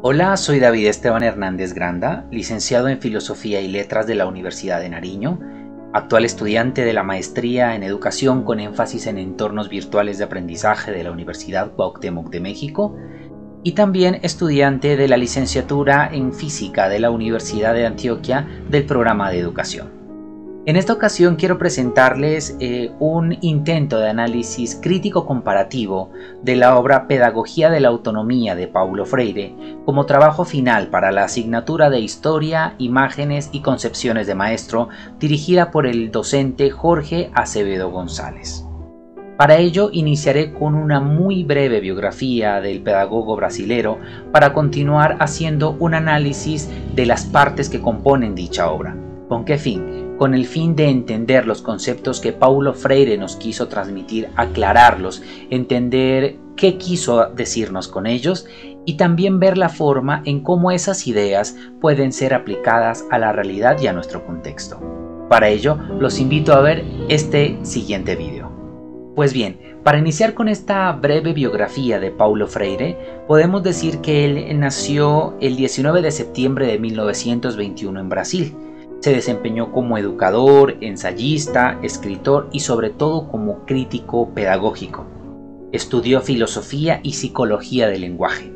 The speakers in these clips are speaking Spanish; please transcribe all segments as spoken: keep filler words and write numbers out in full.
Hola, soy David Esteban Hernández Granda, licenciado en Filosofía y Letras de la Universidad de Nariño, actual estudiante de la Maestría en Educación con énfasis en entornos virtuales de aprendizaje de la Universidad Cuauhtémoc de México y también estudiante de la licenciatura en Física de la Universidad de Antioquia del programa de Educación. En esta ocasión quiero presentarles eh, un intento de análisis crítico comparativo de la obra Pedagogía de la Autonomía de Paulo Freire como trabajo final para la asignatura de Historia, Imágenes y Concepciones de Maestro dirigida por el docente Jorge Acevedo González. Para ello iniciaré con una muy breve biografía del pedagogo brasilero para continuar haciendo un análisis de las partes que componen dicha obra. ¿Con qué fin? Con el fin de entender los conceptos que Paulo Freire nos quiso transmitir, aclararlos, entender qué quiso decirnos con ellos y también ver la forma en cómo esas ideas pueden ser aplicadas a la realidad y a nuestro contexto. Para ello, los invito a ver este siguiente vídeo. Pues bien, para iniciar con esta breve biografía de Paulo Freire, podemos decir que él nació el diecinueve de septiembre de mil novecientos veintiuno en Brasil. Se desempeñó como educador, ensayista, escritor y sobre todo como crítico pedagógico. Estudió filosofía y psicología del lenguaje.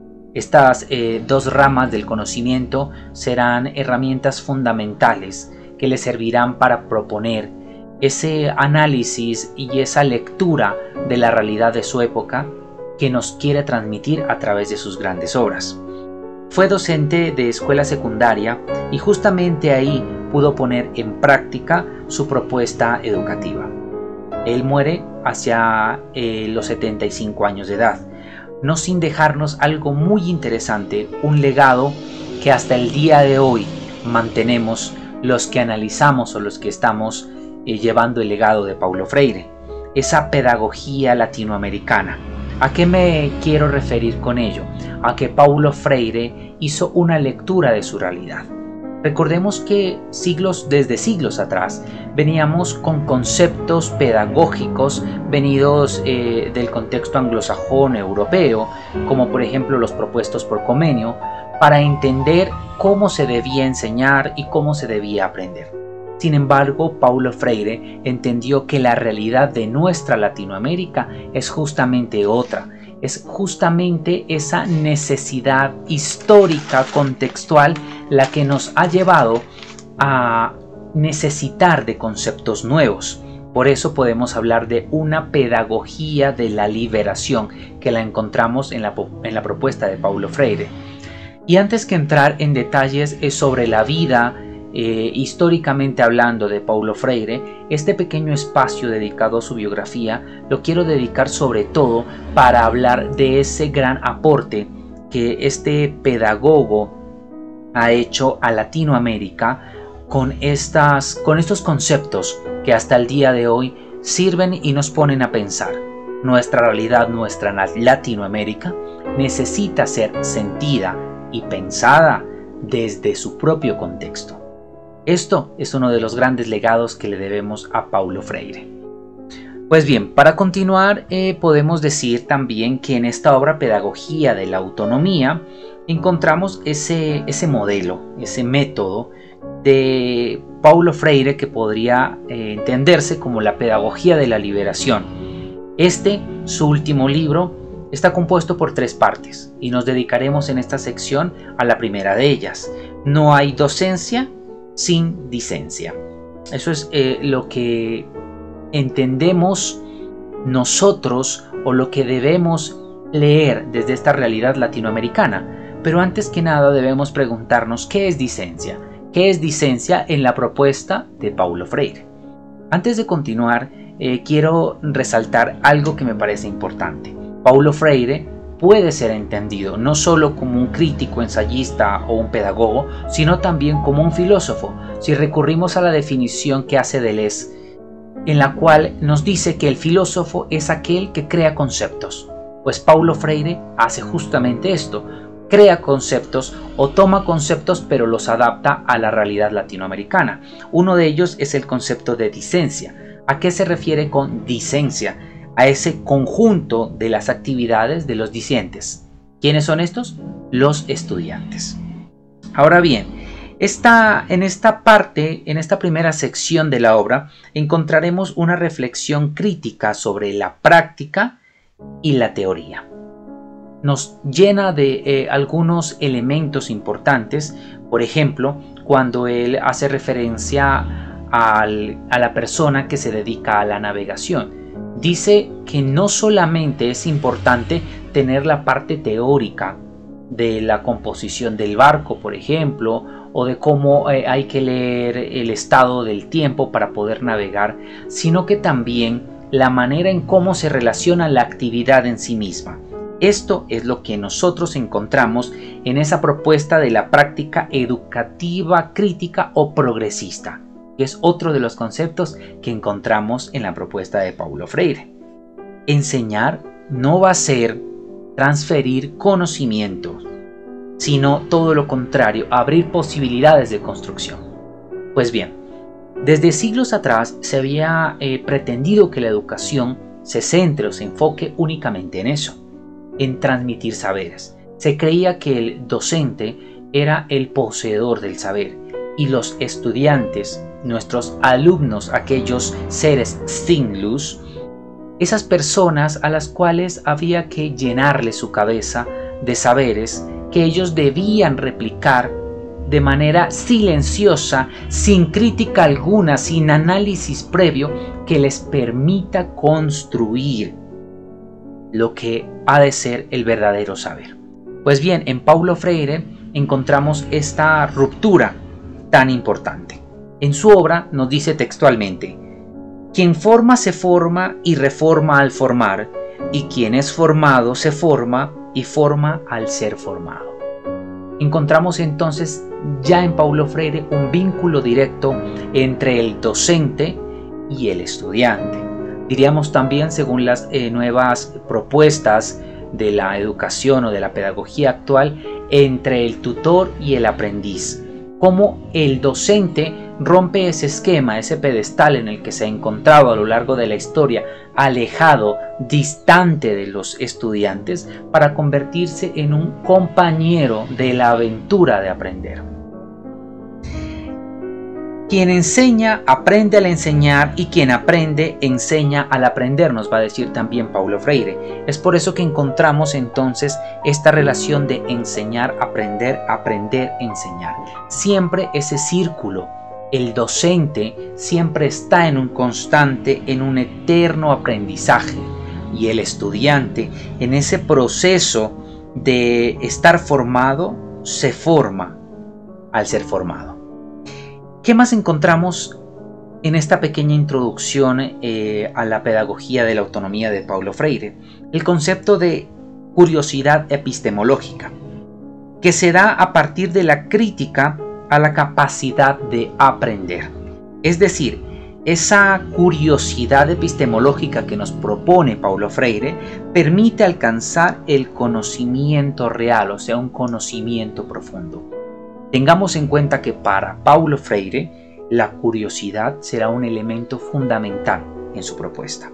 Estas eh, dos ramas del conocimiento serán herramientas fundamentales que le servirán para proponer ese análisis y esa lectura de la realidad de su época que nos quiere transmitir a través de sus grandes obras. Fue docente de escuela secundaria y justamente ahí pudo poner en práctica su propuesta educativa. Él muere hacia eh, los setenta y cinco años de edad, no sin dejarnos algo muy interesante, un legado que hasta el día de hoy mantenemos los que analizamos o los que estamos eh, llevando el legado de Paulo Freire, esa pedagogía latinoamericana. ¿A qué me quiero referir con ello? A que Paulo Freire hizo una lectura de su realidad. Recordemos que siglos, desde siglos atrás veníamos con conceptos pedagógicos venidos eh, del contexto anglosajón europeo, como por ejemplo los propuestos por Comenio, para entender cómo se debía enseñar y cómo se debía aprender. Sin embargo, Paulo Freire entendió que la realidad de nuestra Latinoamérica es justamente otra, es justamente esa necesidad histórica, contextual, la que nos ha llevado a necesitar de conceptos nuevos. Por eso podemos hablar de una pedagogía de la liberación que la encontramos en la, en la propuesta de Paulo Freire. Y antes que entrar en detalles sobre la vida, Eh, históricamente hablando de Paulo Freire, este pequeño espacio dedicado a su biografía lo quiero dedicar sobre todo para hablar de ese gran aporte que este pedagogo ha hecho a Latinoamérica con, estas, con estos conceptos que hasta el día de hoy sirven y nos ponen a pensar. Nuestra realidad, nuestra Latinoamérica, necesita ser sentida y pensada desde su propio contexto. Esto es uno de los grandes legados que le debemos a Paulo Freire. Pues bien, para continuar eh, podemos decir también que en esta obra Pedagogía de la Autonomía encontramos ese, ese modelo, ese método de Paulo Freire que podría eh, entenderse como la pedagogía de la liberación. Este, su último libro, está compuesto por tres partes y nos dedicaremos en esta sección a la primera de ellas. No hay docencia sin dicencia. Eso es eh, lo que entendemos nosotros o lo que debemos leer desde esta realidad latinoamericana. Pero antes que nada debemos preguntarnos ¿qué es dicencia? ¿Qué es dicencia en la propuesta de Paulo Freire? Antes de continuar, eh, quiero resaltar algo que me parece importante. Paulo Freire puede ser entendido no solo como un crítico, ensayista o un pedagogo, sino también como un filósofo, si recurrimos a la definición que hace Deleuze, en la cual nos dice que el filósofo es aquel que crea conceptos. Pues Paulo Freire hace justamente esto, crea conceptos o toma conceptos pero los adapta a la realidad latinoamericana. Uno de ellos es el concepto de dicencia. ¿A qué se refiere con dicencia? A ese conjunto de las actividades de los discentes. ¿Quiénes son estos? los estudiantes. Ahora bien, esta, en esta parte, en esta primera sección de la obra, encontraremos una reflexión crítica sobre la práctica y la teoría. Nos llena de eh, algunos elementos importantes, por ejemplo, cuando él hace referencia al, a la persona que se dedica a la navegación. Dice que no solamente es importante tener la parte teórica de la composición del barco, por ejemplo, o de cómo eh, hay que leer el estado del tiempo para poder navegar, sino que también la manera en cómo se relaciona la actividad en sí misma. Esto es lo que nosotros encontramos en esa propuesta de la práctica educativa crítica o progresista, que es otro de los conceptos que encontramos en la propuesta de Paulo Freire. Enseñar no va a ser transferir conocimientos, sino todo lo contrario, abrir posibilidades de construcción. Pues bien, desde siglos atrás se había eh, pretendido que la educación se centre o se enfoque únicamente en eso, en transmitir saberes. Se creía que el docente era el poseedor del saber y los estudiantes, nuestros alumnos, aquellos seres sin luz, esas personas a las cuales había que llenarle su cabeza de saberes que ellos debían replicar de manera silenciosa, sin crítica alguna, sin análisis previo que les permita construir lo que ha de ser el verdadero saber. Pues bien, en Paulo Freire encontramos esta ruptura tan importante. En su obra nos dice textualmente: quien forma se forma y reforma al formar, y quien es formado se forma y forma al ser formado. Encontramos entonces ya en Paulo Freire un vínculo directo entre el docente y el estudiante. Diríamos también, según las eh, nuevas propuestas de la educación o de la pedagogía actual, entre el tutor y el aprendiz. Cómo el docente rompe ese esquema, ese pedestal en el que se ha encontrado a lo largo de la historia, alejado, distante de los estudiantes, para convertirse en un compañero de la aventura de aprender. Quien enseña, aprende al enseñar, y quien aprende, enseña al aprender, nos va a decir también Paulo Freire. Es por eso que encontramos entonces esta relación de enseñar, aprender, aprender, enseñar. Siempre ese círculo. El docente siempre está en un constante, en un eterno aprendizaje, y el estudiante, en ese proceso de estar formado, se forma al ser formado. ¿Qué más encontramos en esta pequeña introducción eh, a la pedagogía de la autonomía de Paulo Freire? El concepto de curiosidad epistemológica, que se da a partir de la crítica a la capacidad de aprender. Es decir, esa curiosidad epistemológica que nos propone Paulo Freire permite alcanzar el conocimiento real, o sea, un conocimiento profundo. Tengamos en cuenta que para Paulo Freire la curiosidad será un elemento fundamental en su propuesta.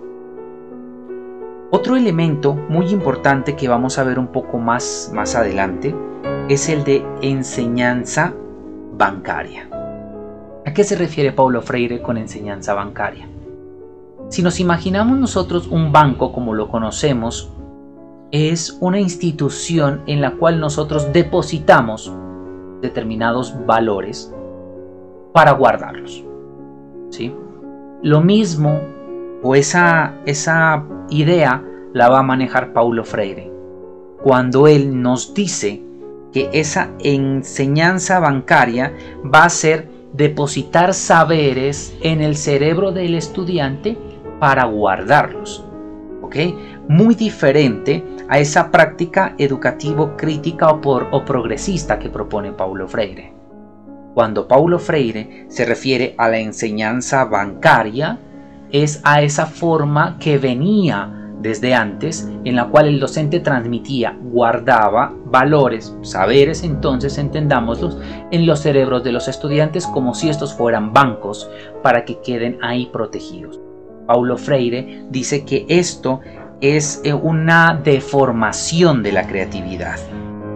Otro elemento muy importante que vamos a ver un poco más, más adelante es el de enseñanza bancaria. ¿A qué se refiere Paulo Freire con enseñanza bancaria? Si nos imaginamos nosotros un banco como lo conocemos, es una institución en la cual nosotros depositamos determinados valores para guardarlos, ¿sí? Lo mismo, o esa, esa idea la va a manejar Paulo Freire cuando él nos dice que esa enseñanza bancaria va a ser depositar saberes en el cerebro del estudiante para guardarlos, ¿ok? Muy diferente a esa práctica educativo crítica o, por, o progresista que propone Paulo Freire. Cuando Paulo Freire se refiere a la enseñanza bancaria, es a esa forma que venía desde antes, en la cual el docente transmitía, guardaba valores, saberes, entonces entendámoslos, en los cerebros de los estudiantes como si estos fueran bancos para que queden ahí protegidos. Paulo Freire dice que esto es una deformación de la creatividad.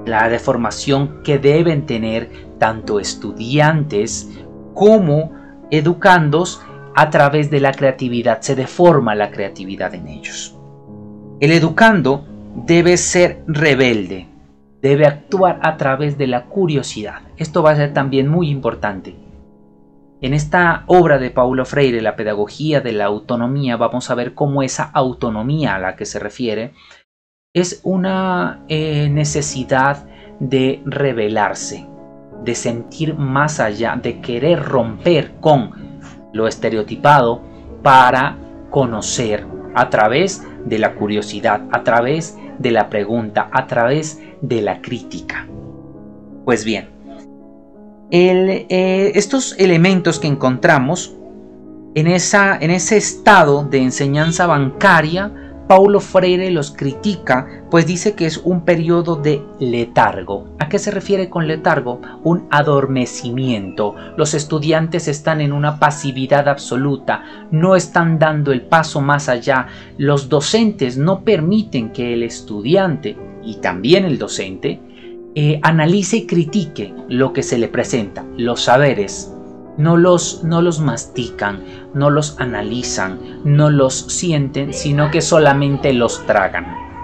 la de formación que deben tener tanto estudiantes como educandos a través de la creatividad. Se deforma la creatividad en ellos. El educando debe ser rebelde, debe actuar a través de la curiosidad. Esto va a ser también muy importante. En esta obra de Paulo Freire, La pedagogía de la autonomía, vamos a ver cómo esa autonomía a la que se refiere es una eh, necesidad de rebelarse, de sentir más allá, de querer romper con lo estereotipado para conocer a través de la curiosidad, a través de la pregunta, a través de la crítica. Pues bien, el, eh, estos elementos que encontramos en, esa, en ese estado de enseñanza bancaria, Paulo Freire los critica, pues dice que es un periodo de letargo. ¿A qué se refiere con letargo? Un adormecimiento. Los estudiantes están en una pasividad absoluta, no están dando el paso más allá. Los docentes no permiten que el estudiante y también el docente eh, analice y critique lo que se le presenta, los saberes. No los, no los mastican, no los analizan, no los sienten, sino que solamente los tragan.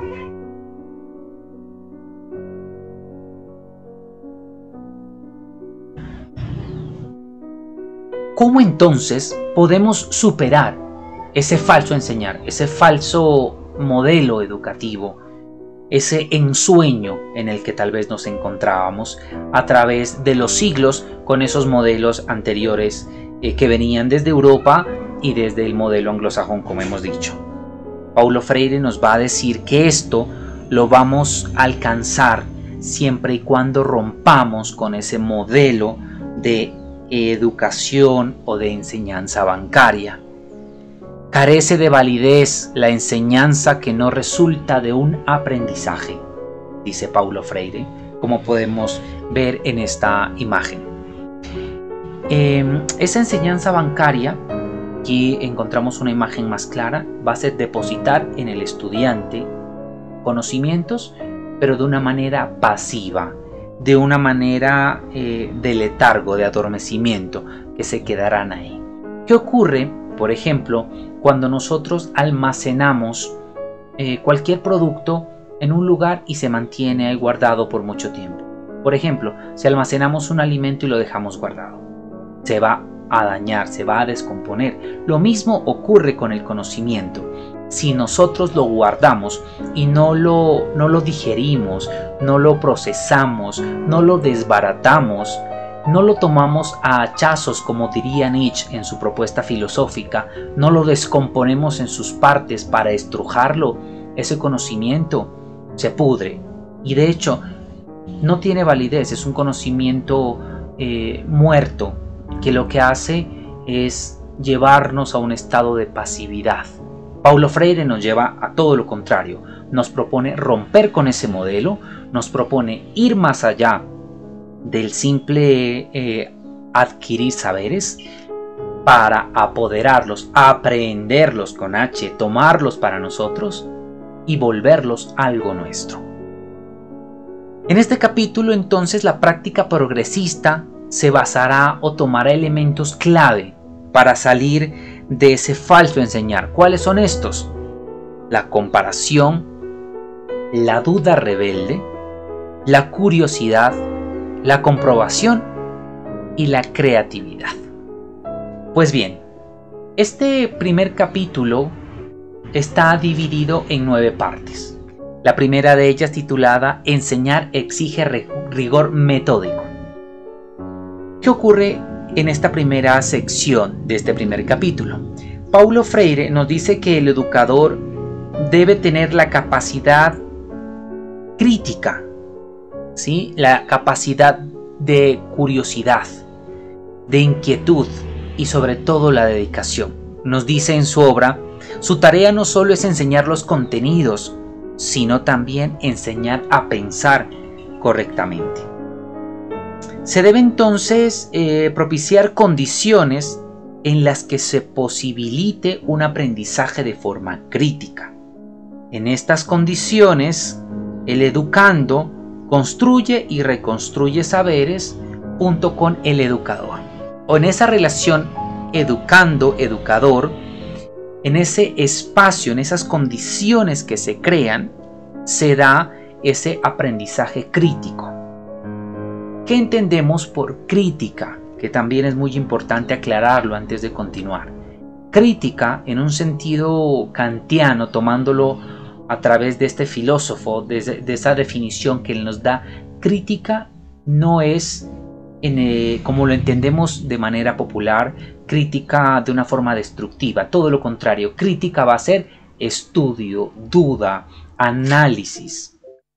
¿Cómo entonces podemos superar ese falso enseñar, ese falso modelo educativo, ese ensueño en el que tal vez nos encontrábamos a través de los siglos con esos modelos anteriores eh, que venían desde Europa y desde el modelo anglosajón, como hemos dicho? Paulo Freire nos va a decir que esto lo vamos a alcanzar siempre y cuando rompamos con ese modelo de educación o de enseñanza bancaria. Carece de validez la enseñanza que no resulta de un aprendizaje, dice Paulo Freire, como podemos ver en esta imagen. Eh, esa enseñanza bancaria, aquí encontramos una imagen más clara, va a ser depositar en el estudiante conocimientos, pero de una manera pasiva, de una manera eh, de letargo, de adormecimiento, que se quedarán ahí. ¿Qué ocurre, por ejemplo, cuando nosotros almacenamos eh, cualquier producto en un lugar y se mantiene ahí guardado por mucho tiempo? Por ejemplo, si almacenamos un alimento y lo dejamos guardado, se va a dañar, se va a descomponer. Lo mismo ocurre con el conocimiento. Si nosotros lo guardamos y no lo, no lo digerimos, no lo procesamos, no lo desbaratamos, no lo tomamos a hachazos, como diría Nietzsche en su propuesta filosófica, no lo descomponemos en sus partes para estrujarlo, ese conocimiento se pudre. Y de hecho, no tiene validez, es un conocimiento eh, muerto, que lo que hace es llevarnos a un estado de pasividad. Paulo Freire nos lleva a todo lo contrario, nos propone romper con ese modelo, nos propone ir más allá del simple eh, adquirir saberes para apoderarlos, aprenderlos con H, tomarlos para nosotros y volverlos algo nuestro. En este capítulo entonces la práctica progresista se basará o tomará elementos clave para salir de ese falso enseñar. ¿Cuáles son estos? La comparación, la duda rebelde, la curiosidad, la comprobación y la creatividad. Pues bien, este primer capítulo está dividido en nueve partes. La primera de ellas, titulada Enseñar exige rigor metódico. ¿Qué ocurre en esta primera sección de este primer capítulo? Paulo Freire nos dice que el educador debe tener la capacidad crítica, ¿sí? La capacidad de curiosidad, de inquietud y sobre todo la dedicación. Nos dice en su obra, su tarea no solo es enseñar los contenidos, sino también enseñar a pensar correctamente. Se debe entonces eh, propiciar condiciones en las que se posibilite un aprendizaje de forma crítica. En estas condiciones, el educando construye y reconstruye saberes junto con el educador. O en esa relación educando-educador, en ese espacio, en esas condiciones que se crean, se da ese aprendizaje crítico. ¿Qué entendemos por crítica? Que también es muy importante aclararlo antes de continuar. Crítica, en un sentido kantiano, tomándolo a través de este filósofo, de, de esa definición que él nos da, crítica no es, en, eh, como lo entendemos de manera popular, crítica de una forma destructiva. Todo lo contrario, crítica va a ser estudio, duda, análisis.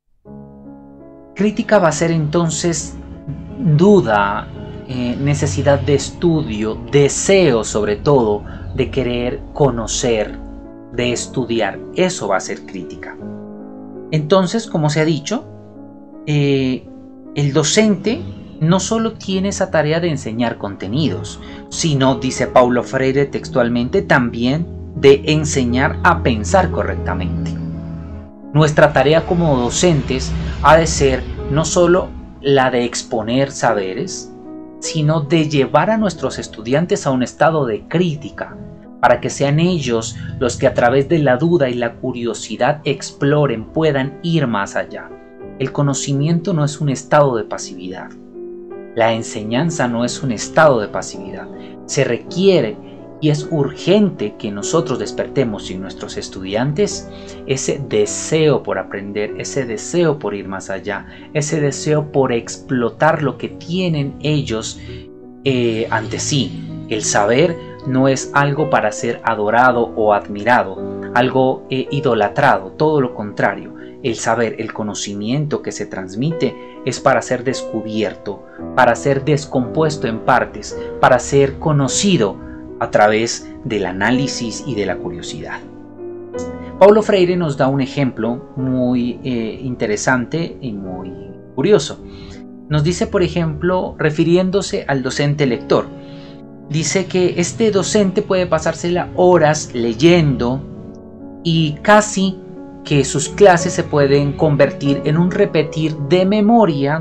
Crítica va a ser entonces duda, eh, necesidad de estudio, deseo sobre todo de querer conocer, de estudiar. Eso va a ser crítica. Entonces, como se ha dicho, eh, el docente no solo tiene esa tarea de enseñar contenidos, sino, dice Paulo Freire textualmente, también de enseñar a pensar correctamente. Nuestra tarea como docentes ha de ser no solo la de exponer saberes, sino de llevar a nuestros estudiantes a un estado de crítica, para que sean ellos los que a través de la duda y la curiosidad exploren, puedan ir más allá. El conocimiento no es un estado de pasividad. La enseñanza no es un estado de pasividad. Se requiere y es urgente que nosotros despertemos en nuestros estudiantes ese deseo por aprender, ese deseo por ir más allá, ese deseo por explotar lo que tienen ellos eh, ante sí. El saber no es algo para ser adorado o admirado, algo eh, idolatrado, todo lo contrario. El saber, el conocimiento que se transmite es para ser descubierto, para ser descompuesto en partes, para ser conocido a través del análisis y de la curiosidad. Paulo Freire nos da un ejemplo muy eh, interesante y muy curioso. Nos dice, por ejemplo, refiriéndose al docente lector, dice que este docente puede pasársela horas leyendo y casi que sus clases se pueden convertir en un repetir de memoria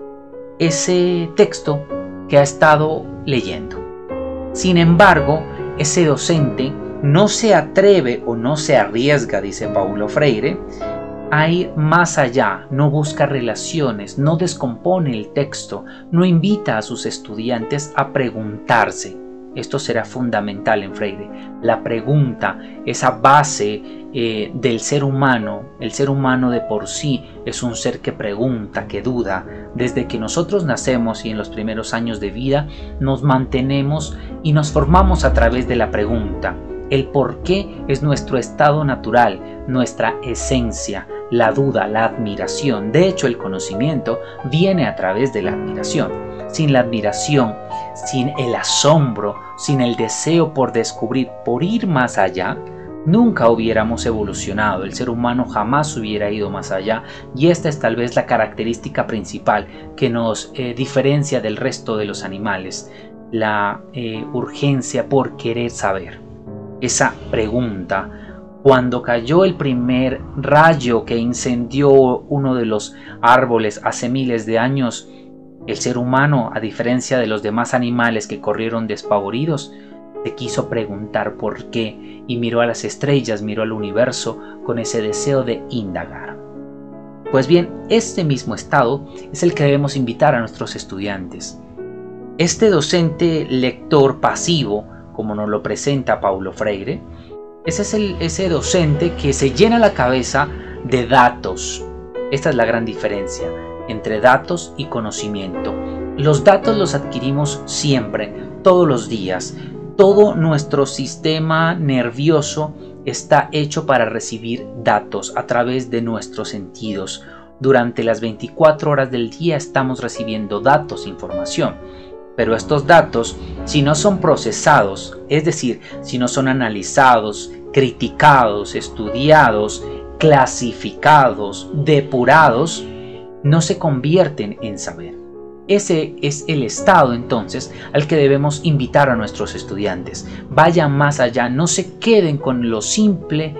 ese texto que ha estado leyendo. Sin embargo, ese docente no se atreve o no se arriesga, dice Paulo Freire, a ir más allá, no busca relaciones, no descompone el texto, no invita a sus estudiantes a preguntarse. Esto será fundamental en Freire. La pregunta, esa base eh, del ser humano. El ser humano de por sí es un ser que pregunta, que duda. Desde que nosotros nacemos y en los primeros años de vida nos mantenemos y nos formamos a través de la pregunta. El por qué es nuestro estado natural, nuestra esencia, la duda, la admiración. De hecho, el conocimiento viene a través de la admiración. Sin la admiración, sin el asombro, sin el deseo por descubrir, por ir más allá, nunca hubiéramos evolucionado. El ser humano jamás hubiera ido más allá, y esta es tal vez la característica principal que nos eh, diferencia del resto de los animales, la eh, urgencia por querer saber. Esa pregunta. Cuando cayó el primer rayo que incendió uno de los árboles hace miles de años, el ser humano, a diferencia de los demás animales que corrieron despavoridos, se quiso preguntar por qué y miró a las estrellas, miró al universo con ese deseo de indagar. Pues bien, este mismo estado es el que debemos invitar a nuestros estudiantes. Este docente lector pasivo, como nos lo presenta Paulo Freire, ese es el, ese docente que se llena la cabeza de datos. Esta es la gran diferencia entre datos y conocimiento. Los datos los adquirimos siempre, todos los días. Todo nuestro sistema nervioso está hecho para recibir datos a través de nuestros sentidos. Durante las veinticuatro horas del día estamos recibiendo datos, información. Pero estos datos, si no son procesados, es decir, si no son analizados, criticados, estudiados, clasificados, depurados, no se convierten en saber. Ese es el estado entonces al que debemos invitar a nuestros estudiantes. Vayan más allá, no se queden con lo simple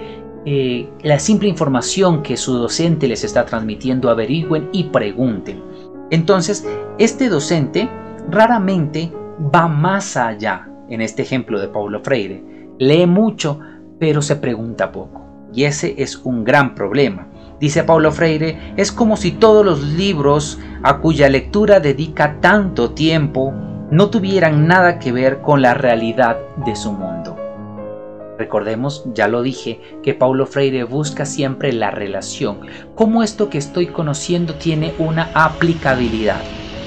eh, la simple información que su docente les está transmitiendo, averigüen y pregunten. Entonces, este docente raramente va más allá. En este ejemplo de Paulo Freire, lee mucho, pero se pregunta poco. Y ese es un gran problema. Dice Paulo Freire, es como si todos los libros a cuya lectura dedica tanto tiempo no tuvieran nada que ver con la realidad de su mundo. Recordemos, ya lo dije, que Paulo Freire busca siempre la relación, cómo esto que estoy conociendo tiene una aplicabilidad.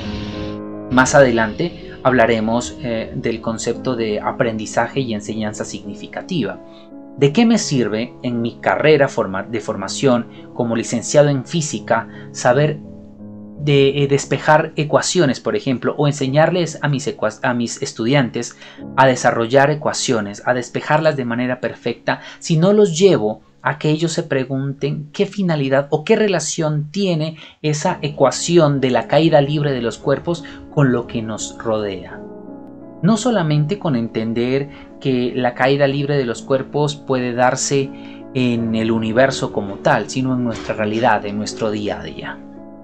Más adelante hablaremos eh, del concepto de aprendizaje y enseñanza significativa. ¿De qué me sirve en mi carrera de formación como licenciado en física saber de, eh, despejar ecuaciones, por ejemplo, o enseñarles a mis, a mis estudiantes a desarrollar ecuaciones, a despejarlas de manera perfecta, si no los llevo a que ellos se pregunten qué finalidad o qué relación tiene esa ecuación de la caída libre de los cuerpos con lo que nos rodea? No solamente con entender que la caída libre de los cuerpos puede darse en el universo como tal, sino en nuestra realidad, en nuestro día a día.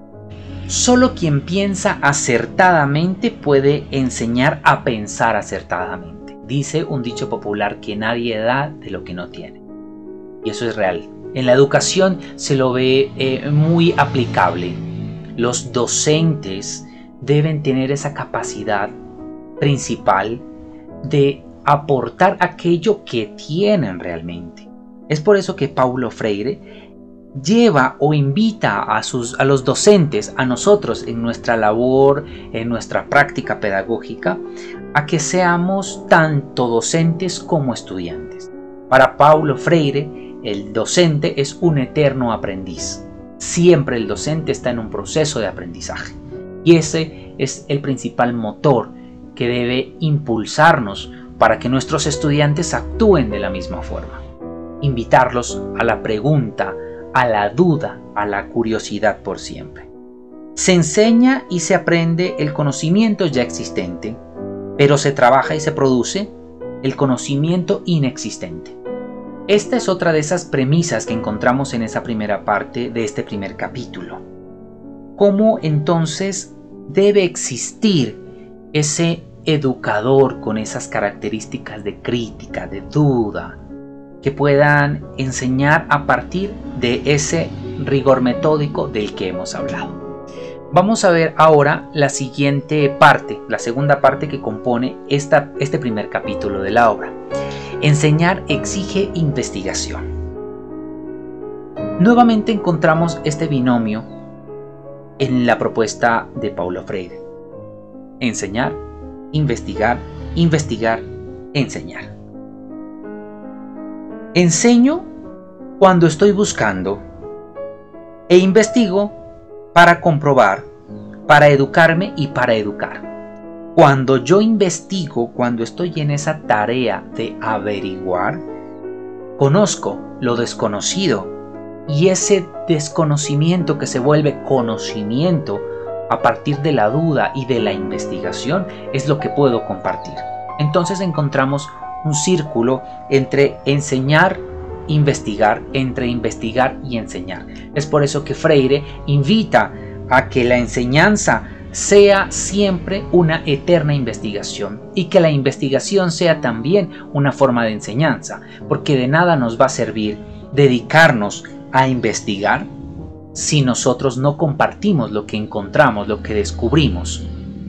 Solo quien piensa acertadamente puede enseñar a pensar acertadamente. Dice un dicho popular que nadie da de lo que no tiene. Y eso es real. En la educación se lo ve eh, muy aplicable. Los docentes deben tener esa capacidad principal de aportar aquello que tienen realmente. Es por eso que Paulo Freire lleva o invita a, sus, a los docentes, a nosotros en nuestra labor, en nuestra práctica pedagógica, a que seamos tanto docentes como estudiantes. Para Paulo Freire, el docente es un eterno aprendiz. Siempre el docente está en un proceso de aprendizaje. Y ese es el principal motor que debe impulsarnos para que nuestros estudiantes actúen de la misma forma. Invitarlos a la pregunta, a la duda, a la curiosidad por siempre. Se enseña y se aprende el conocimiento ya existente, pero se trabaja y se produce el conocimiento inexistente. Esta es otra de esas premisas que encontramos en esa primera parte de este primer capítulo. ¿Cómo entonces debe existir ese educador con esas características de crítica, de duda, que puedan enseñar a partir de ese rigor metódico del que hemos hablado? Vamos a ver ahora la siguiente parte, la segunda parte que compone esta, este primer capítulo de la obra. Enseñar exige investigación. Nuevamente encontramos este binomio en la propuesta de Paulo Freire. Enseñar, investigar, investigar, enseñar. Enseño cuando estoy buscando e investigo para comprobar, para educarme y para educar. Cuando yo investigo, cuando estoy en esa tarea de averiguar, conozco lo desconocido y ese desconocimiento que se vuelve conocimiento a partir de la duda y de la investigación es lo que puedo compartir. Entonces encontramos un círculo entre enseñar, investigar, entre investigar y enseñar. Es por eso que Freire invita a que la enseñanza sea siempre una eterna investigación y que la investigación sea también una forma de enseñanza, porque de nada nos va a servir dedicarnos a investigar si nosotros no compartimos lo que encontramos, lo que descubrimos.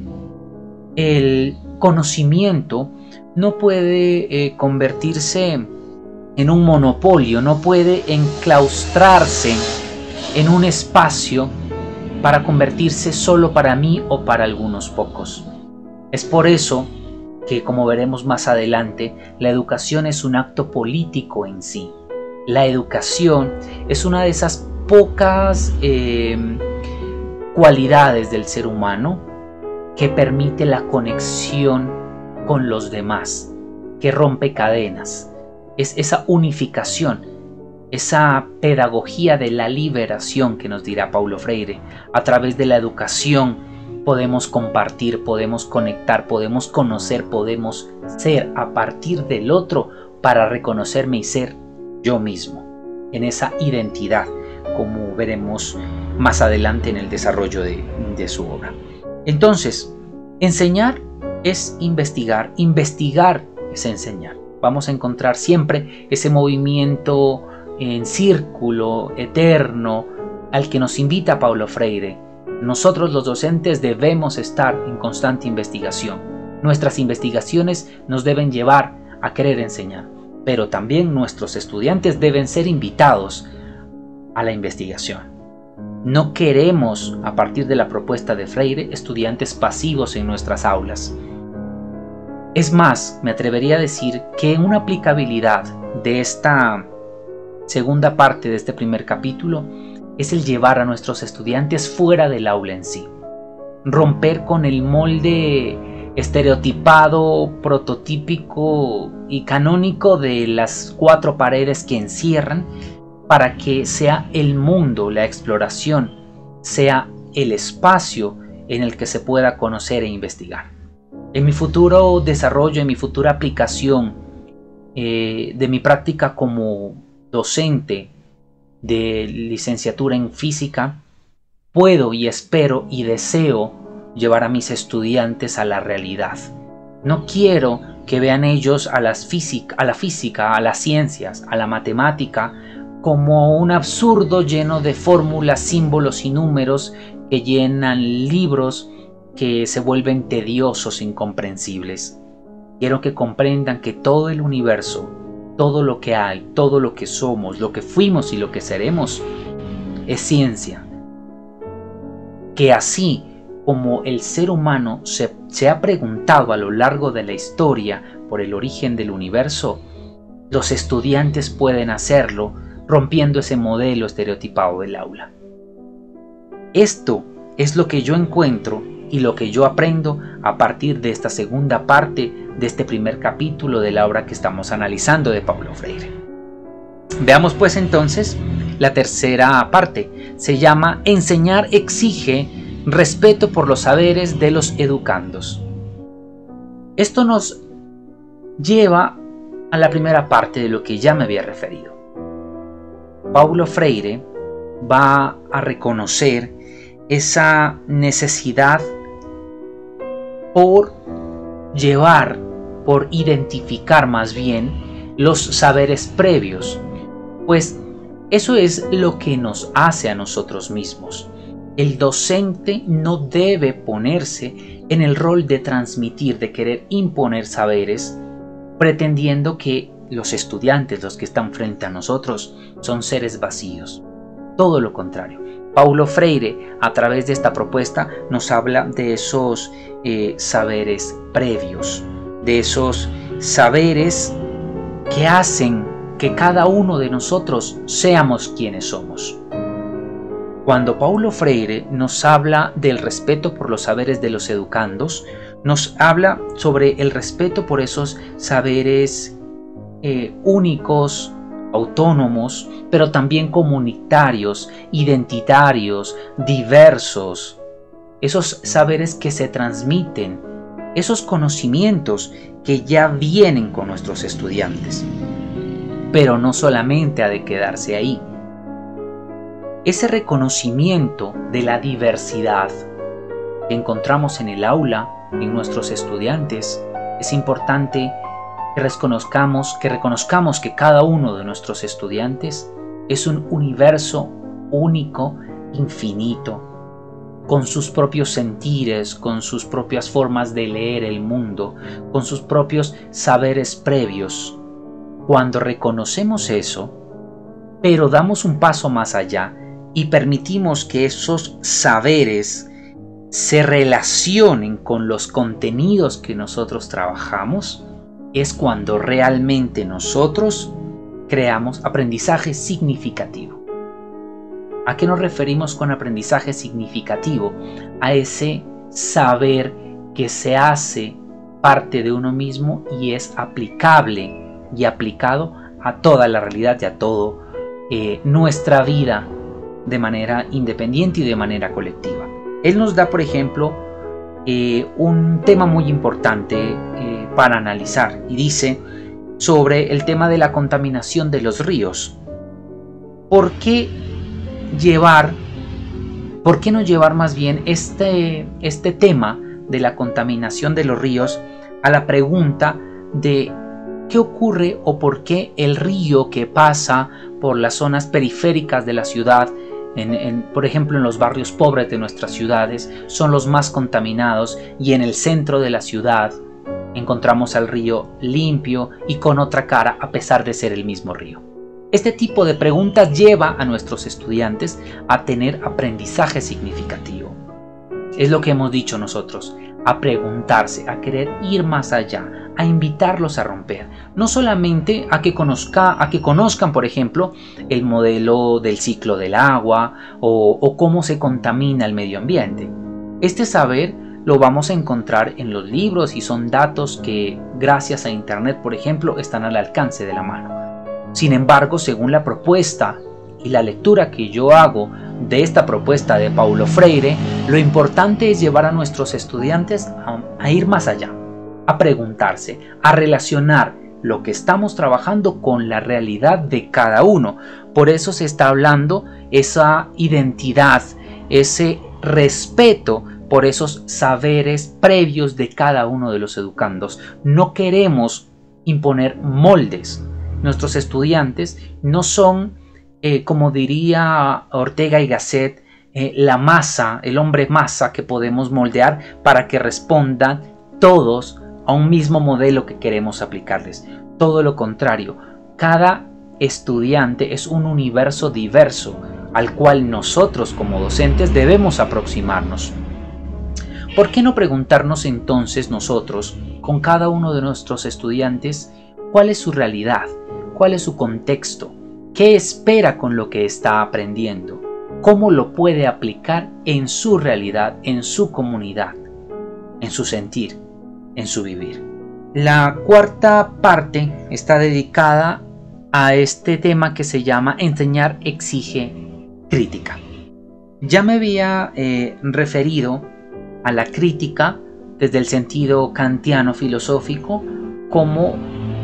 El conocimiento no puede eh, convertirse en un monopolio, no puede enclaustrarse en un espacio para convertirse solo para mí o para algunos pocos. Es por eso que, como veremos más adelante, la educación es un acto político en sí. La educación es una de esas pocas eh, cualidades del ser humano que permite la conexión con los demás, que rompe cadenas. Es esa unificación, esa pedagogía de la liberación que nos dirá Paulo Freire. A través de la educación podemos compartir, podemos conectar, podemos conocer, podemos ser a partir del otro para reconocerme y ser yo mismo. en esa identidad, como veremos más adelante en el desarrollo de, de su obra. Entonces, enseñar es investigar, investigar es enseñar. Vamos a encontrar siempre ese movimiento en círculo eterno al que nos invita Paulo Freire. Nosotros los docentes debemos estar en constante investigación. Nuestras investigaciones nos deben llevar a querer enseñar, pero también nuestros estudiantes deben ser invitados a la investigación. No queremos, a partir de la propuesta de Freire, estudiantes pasivos en nuestras aulas. Es más, me atrevería a decir que una aplicabilidad de esta segunda parte de este primer capítulo es el llevar a nuestros estudiantes fuera del aula en sí. Romper con el molde estereotipado, prototípico y canónico de las cuatro paredes que encierran, para que sea el mundo, la exploración, sea el espacio en el que se pueda conocer e investigar. En mi futuro desarrollo, en mi futura aplicación eh, de mi práctica como docente de licenciatura en física, puedo y espero y deseo llevar a mis estudiantes a la realidad. No quiero que vean ellos a, las física, a la física, a las ciencias, a la matemática, como un absurdo lleno de fórmulas, símbolos y números que llenan libros que se vuelven tediosos e incomprensibles. Quiero que comprendan que todo el universo, todo lo que hay, todo lo que somos, lo que fuimos y lo que seremos, es ciencia. Que así como el ser humano se, se ha preguntado a lo largo de la historia por el origen del universo, los estudiantes pueden hacerlo rompiendo ese modelo estereotipado del aula. Esto es lo que yo encuentro y lo que yo aprendo a partir de esta segunda parte de este primer capítulo de la obra que estamos analizando de Paulo Freire. Veamos pues entonces la tercera parte. Se llama Enseñar exige respeto por los saberes de los educandos. Esto nos lleva a la primera parte de lo que ya me había referido. Paulo Freire va a reconocer esa necesidad por llevar, por identificar más bien los saberes previos, pues eso es lo que nos hace a nosotros mismos. El docente no debe ponerse en el rol de transmitir, de querer imponer saberes, pretendiendo que los estudiantes, los que están frente a nosotros, son seres vacíos. Todo lo contrario. Paulo Freire, a través de esta propuesta, nos habla de esos eh, saberes previos, de esos saberes que hacen que cada uno de nosotros seamos quienes somos. Cuando Paulo Freire nos habla del respeto por los saberes de los educandos, nos habla sobre el respeto por esos saberes eh, únicos, autónomos, pero también comunitarios, identitarios, diversos, esos saberes que se transmiten, esos conocimientos que ya vienen con nuestros estudiantes. Pero no solamente ha de quedarse ahí. Ese reconocimiento de la diversidad que encontramos en el aula, en nuestros estudiantes, es importante que reconozcamos, que reconozcamos que cada uno de nuestros estudiantes es un universo único, infinito, con sus propios sentires, con sus propias formas de leer el mundo, con sus propios saberes previos. Cuando reconocemos eso, pero damos un paso más allá y permitimos que esos saberes se relacionen con los contenidos que nosotros trabajamos, es cuando realmente nosotros creamos aprendizaje significativo. ¿A qué nos referimos con aprendizaje significativo? A ese saber que se hace parte de uno mismo y es aplicable y aplicado a toda la realidad y a toda eh, nuestra vida de manera independiente y de manera colectiva. Él nos da, por ejemplo, eh, un tema muy importante eh, para analizar y dice sobre el tema de la contaminación de los ríos. ¿por qué llevar, por qué no llevar más bien este, este tema de la contaminación de los ríos a la pregunta de qué ocurre o por qué el río que pasa por las zonas periféricas de la ciudad, en, en, por ejemplo en los barrios pobres de nuestras ciudades, son los más contaminados, y en el centro de la ciudad encontramos al río limpio y con otra cara a pesar de ser el mismo río? Este tipo de preguntas lleva a nuestros estudiantes a tener aprendizaje significativo. Es lo que hemos dicho nosotros, a preguntarse, a querer ir más allá, a invitarlos a romper. No solamente a que, conozca, a que conozcan, por ejemplo, el modelo del ciclo del agua o, o cómo se contamina el medio ambiente. Este saber lo vamos a encontrar en los libros y son datos que, gracias a Internet, por ejemplo, están al alcance de la mano. Sin embargo, según la propuesta y la lectura que yo hago de esta propuesta de Paulo Freire, lo importante es llevar a nuestros estudiantes a, a ir más allá, a preguntarse, a relacionar lo que estamos trabajando con la realidad de cada uno. Por eso se está hablando esa identidad, ese respeto por esos saberes previos de cada uno de los educandos. No queremos imponer moldes. Nuestros estudiantes no son, eh, como diría Ortega y Gasset, eh, la masa, el hombre masa que podemos moldear para que respondan todos a un mismo modelo que queremos aplicarles. Todo lo contrario, cada estudiante es un universo diverso al cual nosotros como docentes debemos aproximarnos. ¿Por qué no preguntarnos entonces nosotros, con cada uno de nuestros estudiantes, cuál es su realidad, cuál es su contexto, qué espera con lo que está aprendiendo, cómo lo puede aplicar en su realidad, en su comunidad, en su sentir, en su vivir? La cuarta parte está dedicada a este tema que se llama Enseñar exige crítica. Ya me había eh, referido a la crítica desde el sentido kantiano filosófico como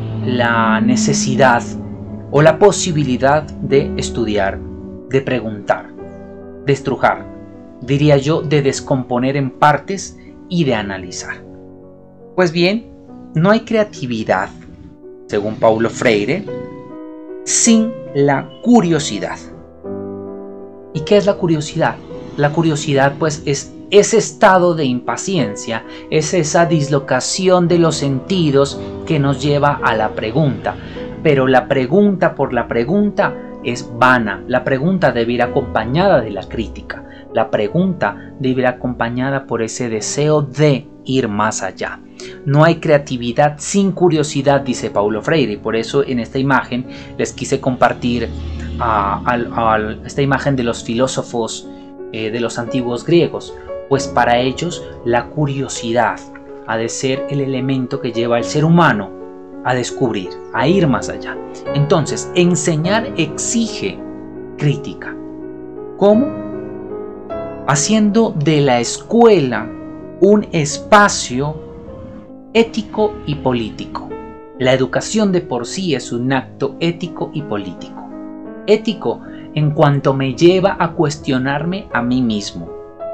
la necesidad o la posibilidad de estudiar, de preguntar, de estrujar, diría yo, de descomponer en partes y de analizar. Pues bien, no hay creatividad, según Paulo Freire, sin la curiosidad. ¿Y qué es la curiosidad? La curiosidad, pues, es ese estado de impaciencia, es esa dislocación de los sentidos que nos lleva a la pregunta. Pero la pregunta por la pregunta es vana. La pregunta debe ir acompañada de la crítica. La pregunta debe ir acompañada por ese deseo de ir más allá. No hay creatividad sin curiosidad, dice Paulo Freire, y por eso en esta imagen les quise compartir uh, al, al, esta imagen de los filósofos eh, de los antiguos griegos. Pues para ellos la curiosidad ha de ser el elemento que lleva al ser humano a descubrir, a ir más allá. Entonces, enseñar exige crítica. ¿Cómo? Haciendo de la escuela un espacio ético y político. La educación de por sí es un acto ético y político. Ético en cuanto me lleva a cuestionarme a mí mismo,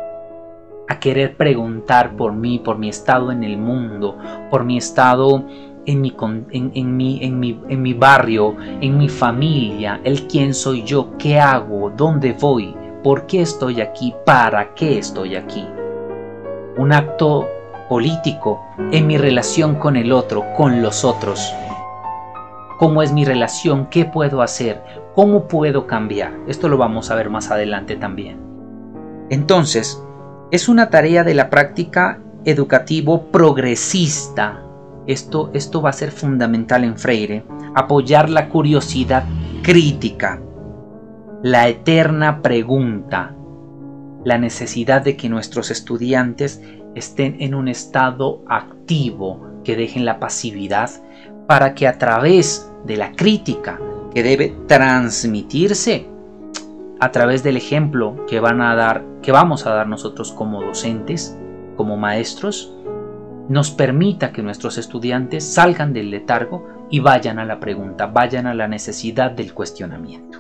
a querer preguntar por mí, por mi estado en el mundo, por mi estado en mi, en, en, mi, en, mi, en mi barrio, en mi familia, el quién soy yo, qué hago, dónde voy, por qué estoy aquí, para qué estoy aquí. Un acto político en mi relación con el otro, con los otros. ¿Cómo es mi relación? ¿Qué puedo hacer? ¿Cómo puedo cambiar? Esto lo vamos a ver más adelante también. Entonces, es una tarea de la práctica educativo progresista. Esto, esto va a ser fundamental en Freire. Apoyar la curiosidad crítica, la eterna pregunta, la necesidad de que nuestros estudiantes estén en un estado activo, que dejen la pasividad, para que a través de la crítica que debe transmitirse, a través del ejemplo que van a dar, que vamos a dar nosotros como docentes, como maestros, nos permita que nuestros estudiantes salgan del letargo y vayan a la pregunta, vayan a la necesidad del cuestionamiento.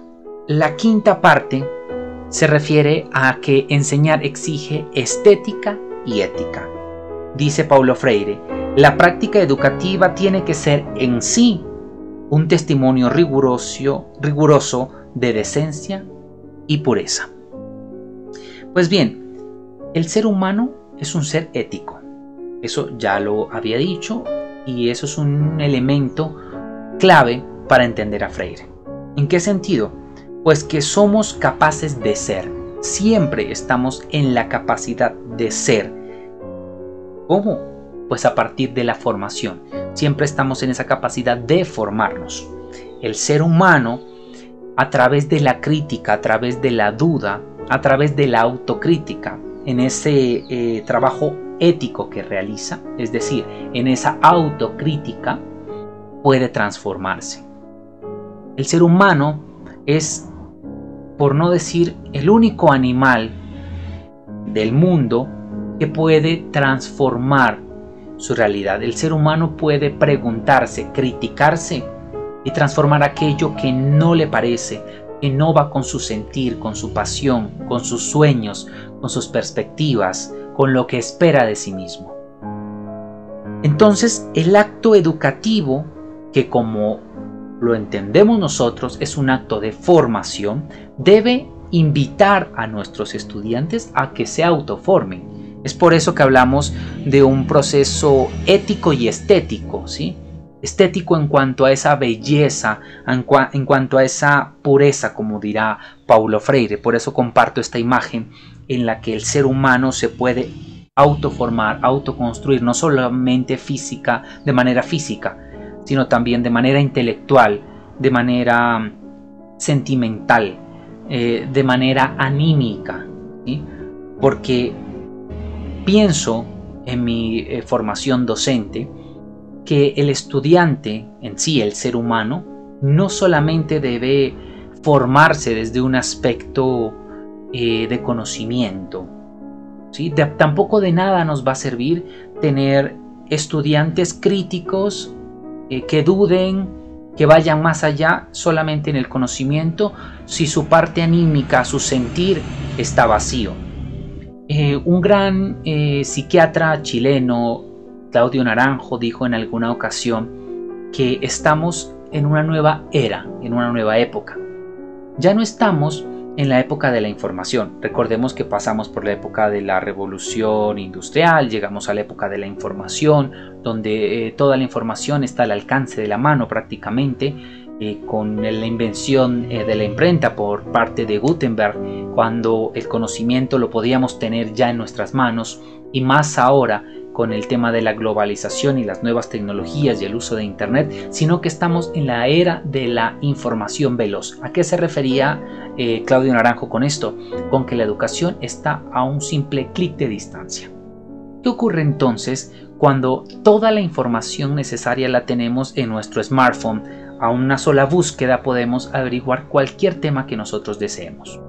La quinta parte se refiere a que enseñar exige estética y ética. Dice Paulo Freire, la práctica educativa tiene que ser en sí un testimonio riguroso, riguroso de decencia y pureza. Pues bien, el ser humano es un ser ético. Eso ya lo había dicho y eso es un elemento clave para entender a Freire. ¿En qué sentido? Pues que somos capaces de ser. Siempre estamos en la capacidad de ser. ¿Cómo? Pues a partir de la formación. Siempre estamos en esa capacidad de formarnos. El ser humano, a través de la crítica, a través de la duda, a través de la autocrítica, en ese eh, trabajo ético que realiza, es decir, en esa autocrítica, puede transformarse. El ser humano es, por no decir, el único animal del mundo que puede transformar su realidad. El ser humano puede preguntarse, criticarse y transformar aquello que no le parece, que no va con su sentir, con su pasión, con sus sueños, con sus perspectivas, con lo que espera de sí mismo. Entonces, el acto educativo, que como lo entendemos nosotros es un acto de formación, debe invitar a nuestros estudiantes a que se autoformen. Es por eso que hablamos de un proceso ético y estético, ¿sí? Estético en cuanto a esa belleza, en, cua en cuanto a esa pureza, como dirá Paulo Freire. Por eso comparto esta imagen en la que el ser humano se puede autoformar, autoconstruir, no solamente física, de manera física, sino también de manera intelectual, de manera sentimental, eh, de manera anímica, ¿sí? Porque pienso en mi eh, formación docente que el estudiante en sí, el ser humano, no solamente debe formarse desde un aspecto eh, de conocimiento, ¿sí? De, tampoco de nada nos va a servir tener estudiantes críticos eh, que duden, que vayan más allá solamente en el conocimiento, si su parte anímica, su sentir está vacío. Eh, un gran eh, psiquiatra chileno, Claudio Naranjo, dijo en alguna ocasión que estamos en una nueva era, en una nueva época. Ya no estamos en la época de la información. Recordemos que pasamos por la época de la revolución industrial, llegamos a la época de la información, donde eh, toda la información está al alcance de la mano prácticamente, eh, con la invención eh, de la imprenta por parte de Gutenberg, cuando el conocimiento lo podíamos tener ya en nuestras manos, y más ahora con el tema de la globalización y las nuevas tecnologías y el uso de Internet, sino que estamos en la era de la información veloz. ¿A qué se refería eh, Claudio Naranjo con esto? Con que la educación está a un simple clic de distancia. ¿Qué ocurre entonces cuando toda la información necesaria la tenemos en nuestro smartphone? A una sola búsqueda podemos averiguar cualquier tema que nosotros deseemos.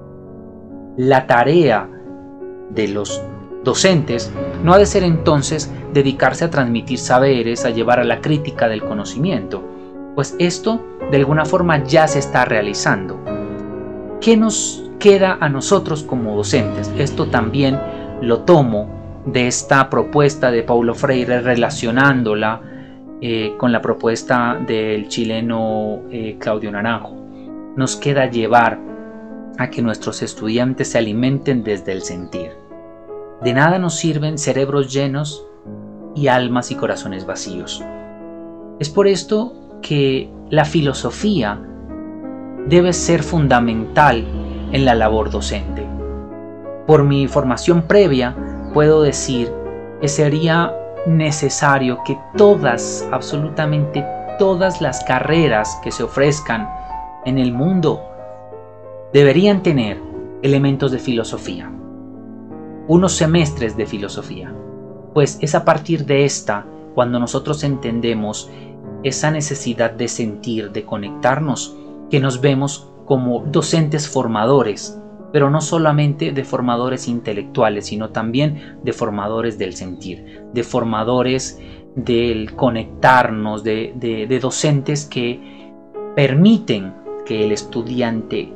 La tarea de los docentes no ha de ser entonces dedicarse a transmitir saberes, a llevar a la crítica del conocimiento, pues esto de alguna forma ya se está realizando. ¿Qué nos queda a nosotros como docentes? Esto también lo tomo de esta propuesta de Paulo Freire, relacionándola eh, con la propuesta del chileno eh, Claudio Naranjo. Nos queda llevar a que nuestros estudiantes se alimenten desde el sentir. De nada nos sirven cerebros llenos y almas y corazones vacíos. Es por esto que la filosofía debe ser fundamental en la labor docente. Por mi formación previa, puedo decir que sería necesario que todas, absolutamente todas las carreras que se ofrezcan en el mundo deberían tener elementos de filosofía. Unos semestres de filosofía, pues es a partir de esta cuando nosotros entendemos esa necesidad de sentir, de conectarnos, que nos vemos como docentes formadores, pero no solamente de formadores intelectuales, sino también de formadores del sentir, de formadores del conectarnos, de, de, de docentes que permiten que el estudiante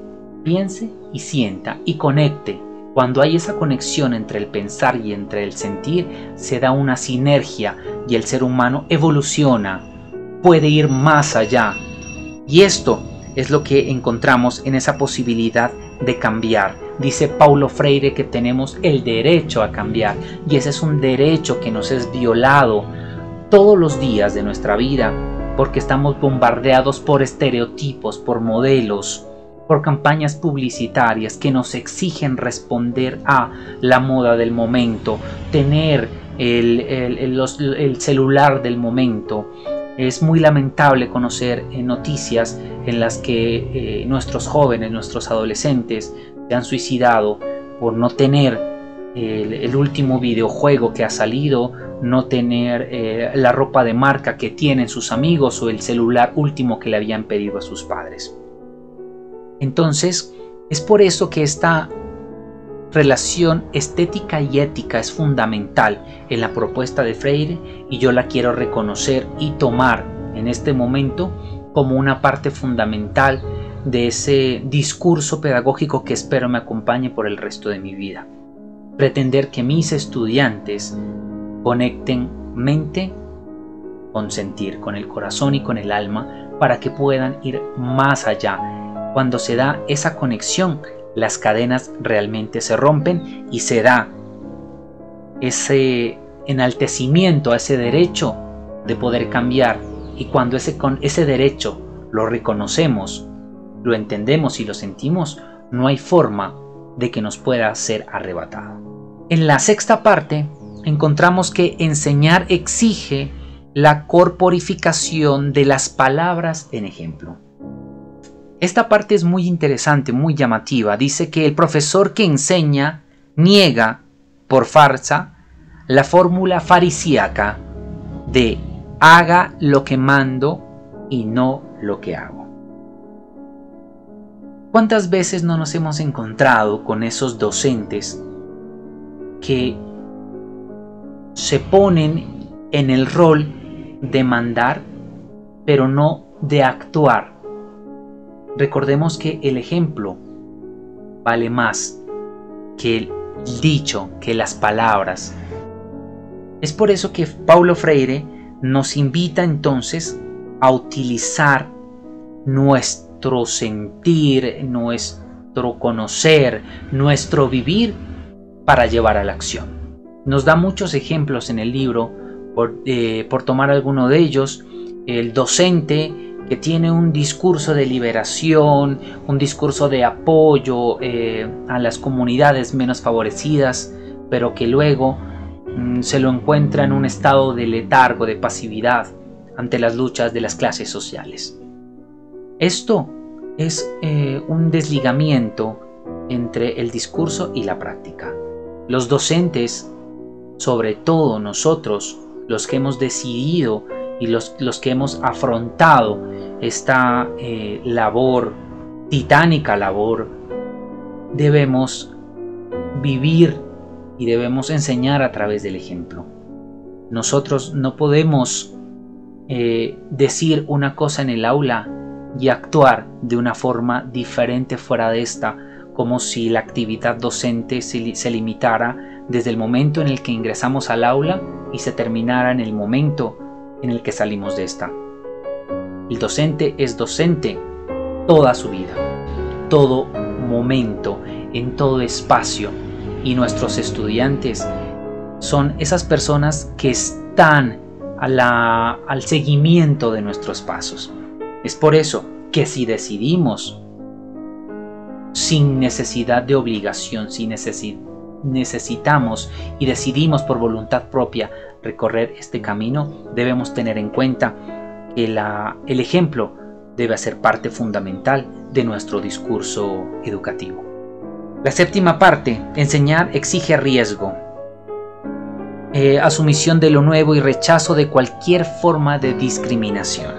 piense y sienta y conecte. Cuando hay esa conexión entre el pensar y entre el sentir, se da una sinergia y el ser humano evoluciona, puede ir más allá. Y esto es lo que encontramos en esa posibilidad de cambiar. Dice Paulo Freire que tenemos el derecho a cambiar, y ese es un derecho que nos es violado todos los días de nuestra vida, porque estamos bombardeados por estereotipos, por modelos, por campañas publicitarias que nos exigen responder a la moda del momento, tener el, el, el, los, el celular del momento. Es muy lamentable conocer eh, noticias en las que eh, nuestros jóvenes, nuestros adolescentes se han suicidado por no tener el, el último videojuego que ha salido, no tener eh, la ropa de marca que tienen sus amigos o el celular último que le habían pedido a sus padres. Entonces, es por eso que esta relación estética y ética es fundamental en la propuesta de Freire, y yo la quiero reconocer y tomar en este momento como una parte fundamental de ese discurso pedagógico que espero me acompañe por el resto de mi vida. Pretender que mis estudiantes conecten mente con sentir, con el corazón y con el alma, para que puedan ir más allá. Cuando se da esa conexión, las cadenas realmente se rompen y se da ese enaltecimiento a ese derecho de poder cambiar. Y cuando ese, con ese derecho lo reconocemos, lo entendemos y lo sentimos, no hay forma de que nos pueda ser arrebatado. En la sexta parte encontramos que enseñar exige la corporificación de las palabras en ejemplo. Esta parte es muy interesante, muy llamativa. Dice que el profesor que enseña niega por farsa la fórmula farisíaca de haga lo que mando y no lo que hago. ¿Cuántas veces no nos hemos encontrado con esos docentes que se ponen en el rol de mandar, pero no de actuar? Recordemos que el ejemplo vale más que el dicho, que las palabras. Es por eso que Paulo Freire nos invita entonces a utilizar nuestro sentir, nuestro conocer, nuestro vivir para llevar a la acción. Nos da muchos ejemplos en el libro, por, eh, por tomar alguno de ellos. El docente que tiene un discurso de liberación, un discurso de apoyo eh, a las comunidades menos favorecidas, pero que luego mm, se lo encuentra en un estado de letargo, de pasividad ante las luchas de las clases sociales. Esto es eh, un desligamiento entre el discurso y la práctica. Los docentes, sobre todo nosotros, los que hemos decidido y los, los que hemos afrontado esta eh, labor, titánica labor, debemos vivir y debemos enseñar a través del ejemplo. Nosotros no podemos eh, decir una cosa en el aula y actuar de una forma diferente fuera de esta, como si la actividad docente se, se limitara desde el momento en el que ingresamos al aula y se terminara en el momento en el que salimos de esta. El docente es docente toda su vida, todo momento, en todo espacio, y nuestros estudiantes son esas personas que están a la, al seguimiento de nuestros pasos. Es por eso que si decidimos, sin necesidad de obligación, si necesi- necesitamos y decidimos por voluntad propia recorrer este camino, debemos tener en cuenta que la, el ejemplo debe ser parte fundamental de nuestro discurso educativo. La séptima parte, enseñar exige riesgo, eh, asumición de lo nuevo y rechazo de cualquier forma de discriminación.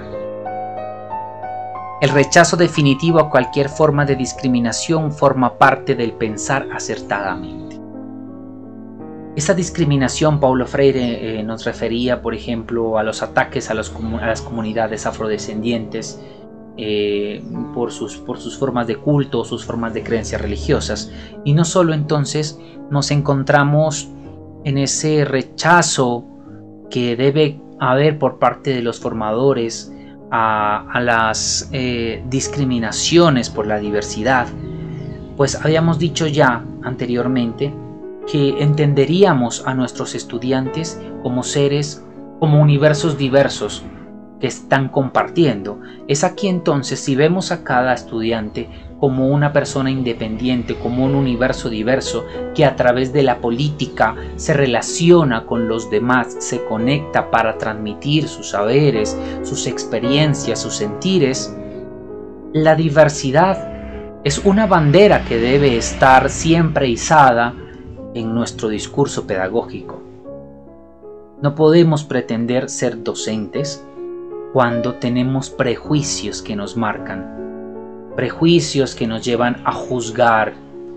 El rechazo definitivo a cualquier forma de discriminación forma parte del pensar acertadamente. Esta discriminación, Paulo Freire eh, nos refería, por ejemplo, a los ataques a, los, a las comunidades afrodescendientes, eh, por, sus, por sus formas de culto, sus formas de creencias religiosas. Y no solo entonces nos encontramos en ese rechazo que debe haber por parte de los formadores a, a las eh, discriminaciones por la diversidad, pues habíamos dicho ya anteriormente que entenderíamos a nuestros estudiantes como seres, como universos diversos que están compartiendo. Es aquí entonces, si vemos a cada estudiante como una persona independiente, como un universo diverso que a través de la política se relaciona con los demás, se conecta para transmitir sus saberes, sus experiencias, sus sentires, la diversidad es una bandera que debe estar siempre izada en nuestro discurso pedagógico. No podemos pretender ser docentes cuando tenemos prejuicios que nos marcan, prejuicios que nos llevan a juzgar,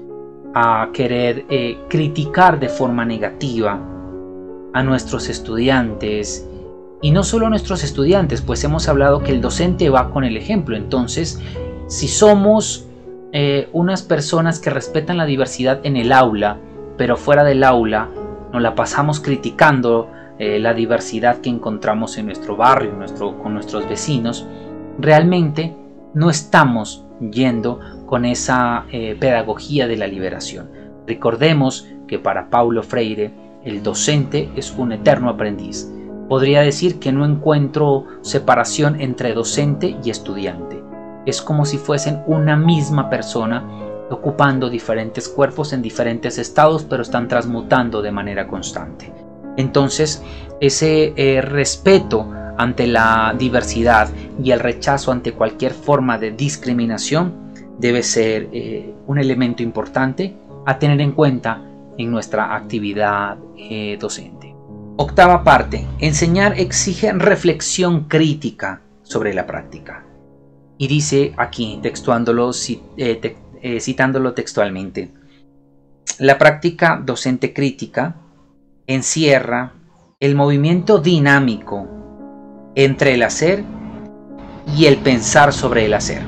a querer eh, criticar de forma negativa a nuestros estudiantes, y no solo a nuestros estudiantes, pues hemos hablado que el docente va con el ejemplo. Entonces, si somos eh, unas personas que respetan la diversidad en el aula, pero fuera del aula nos la pasamos criticando eh, la diversidad que encontramos en nuestro barrio, nuestro, con nuestros vecinos, realmente no estamos yendo con esa eh, pedagogía de la liberación. Recordemos que para Paulo Freire el docente es un eterno aprendiz. Podría decir que no encuentro separación entre docente y estudiante. Es como si fuesen una misma persona ocupando diferentes cuerpos en diferentes estados, pero están transmutando de manera constante. Entonces, ese eh, respeto ante la diversidad y el rechazo ante cualquier forma de discriminación debe ser eh, un elemento importante a tener en cuenta en nuestra actividad eh, docente. Octava parte. Enseñar exige reflexión crítica sobre la práctica. Y dice aquí, textuándolo, eh, te, eh, citándolo textualmente: la práctica docente crítica encierra el movimiento dinámico entre el hacer y el pensar sobre el hacer.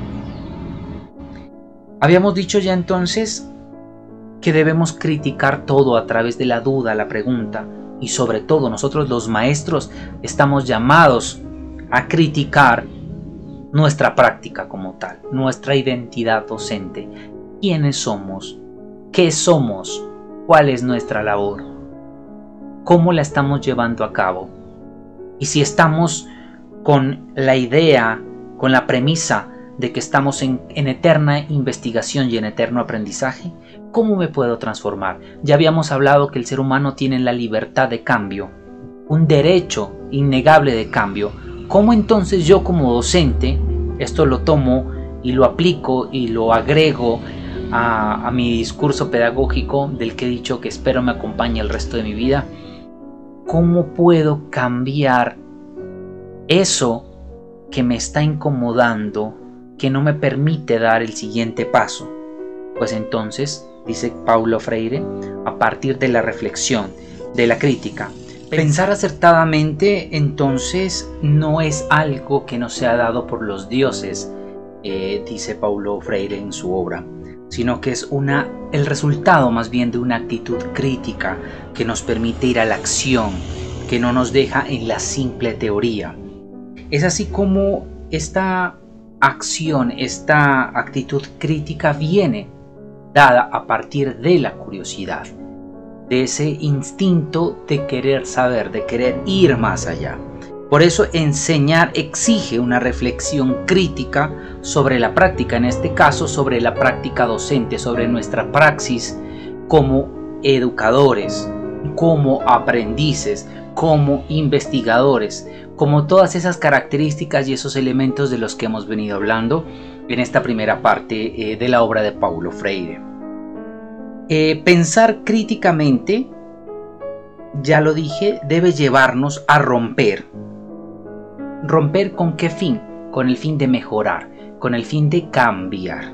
Habíamos dicho ya entonces que debemos criticar todo a través de la duda, la pregunta, y sobre todo nosotros los maestros estamos llamados a criticar nuestra práctica como tal, nuestra identidad docente. ¿Quiénes somos? ¿Qué somos? ¿Cuál es nuestra labor? ¿Cómo la estamos llevando a cabo? Y si estamos con la idea, con la premisa de que estamos en, en eterna investigación y en eterno aprendizaje, ¿cómo me puedo transformar? Ya habíamos hablado que el ser humano tiene la libertad de cambio, un derecho innegable de cambio. ¿Cómo entonces yo como docente esto lo tomo y lo aplico y lo agrego a, a mi discurso pedagógico del que he dicho que espero me acompañe el resto de mi vida? ¿Cómo puedo cambiar eso que me está incomodando, que no me permite dar el siguiente paso? Pues entonces, dice Paulo Freire, a partir de la reflexión, de la crítica. Pensar acertadamente, entonces, no es algo que nos sea dado por los dioses, eh, dice Paulo Freire en su obra, sino que es una, el resultado más bien de una actitud crítica que nos permite ir a la acción, que no nos deja en la simple teoría. Es así como esta acción, esta actitud crítica viene dada a partir de la curiosidad, de ese instinto de querer saber, de querer ir más allá. Por eso enseñar exige una reflexión crítica sobre la práctica, en este caso sobre la práctica docente, sobre nuestra praxis como educadores, como aprendices, como investigadores, como todas esas características y esos elementos de los que hemos venido hablando en esta primera parte eh, de la obra de Paulo Freire. Eh, pensar críticamente, ya lo dije, debe llevarnos a romper. ¿Romper con qué fin? Con el fin de mejorar, con el fin de cambiar.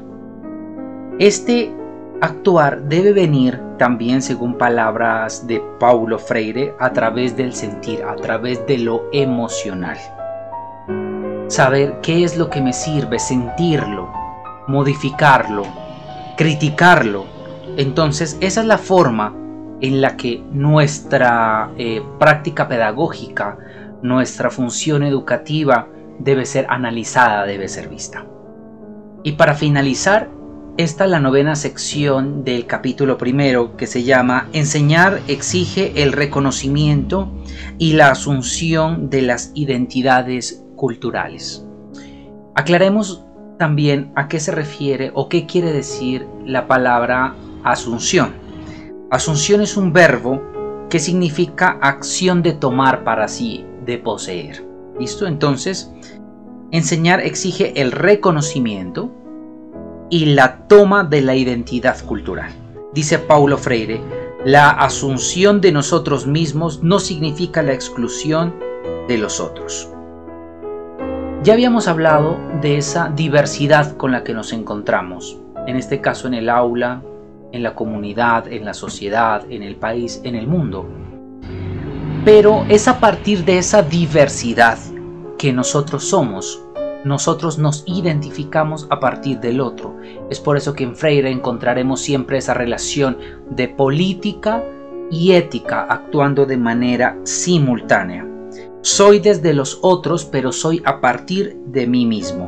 Este actuar debe venir también, según palabras de Paulo Freire, a través del sentir, a través de lo emocional. saber qué es lo que me sirve, sentirlo, modificarlo, criticarlo. Entonces esa es la forma en la que nuestra eh, práctica pedagógica, nuestra función educativa debe ser analizada, debe ser vista. Y para finalizar, esta es la novena sección del capítulo primero, que se llama Enseñar exige el reconocimiento y la asunción de las identidades culturales. Aclaremos también a qué se refiere o qué quiere decir la palabra asunción. Asunción es un verbo que significa acción de tomar para sí, de poseer. ¿Listo? Entonces, enseñar exige el reconocimiento y la toma de la identidad cultural. Dice Paulo Freire, la asunción de nosotros mismos no significa la exclusión de los otros. Ya habíamos hablado de esa diversidad con la que nos encontramos, en este caso en el aula, en la comunidad, en la sociedad, en el país, en el mundo. Pero es a partir de esa diversidad que nosotros somos. Nosotros nos identificamos a partir del otro. Es por eso que en Freire encontraremos siempre esa relación de política y ética actuando de manera simultánea. Soy desde los otros, pero soy a partir de mí mismo.